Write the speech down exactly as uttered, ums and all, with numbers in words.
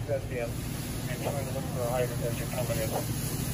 S M and trying to look for a hydrant as you're coming in.